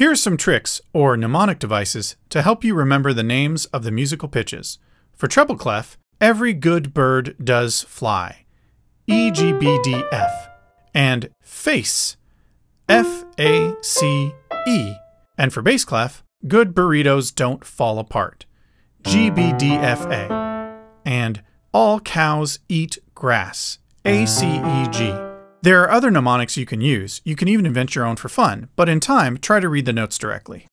Here are some tricks, or mnemonic devices, to help you remember the names of the musical pitches. For treble clef, every good bird does fly, E, G, B, D, F. And face, F-A-C-E. And for bass clef, good burritos don't fall apart, G, B, D, F, A. And all cows eat grass, A-C-E-G. There are other mnemonics you can use. You can even invent your own for fun, but in time, try to read the notes directly.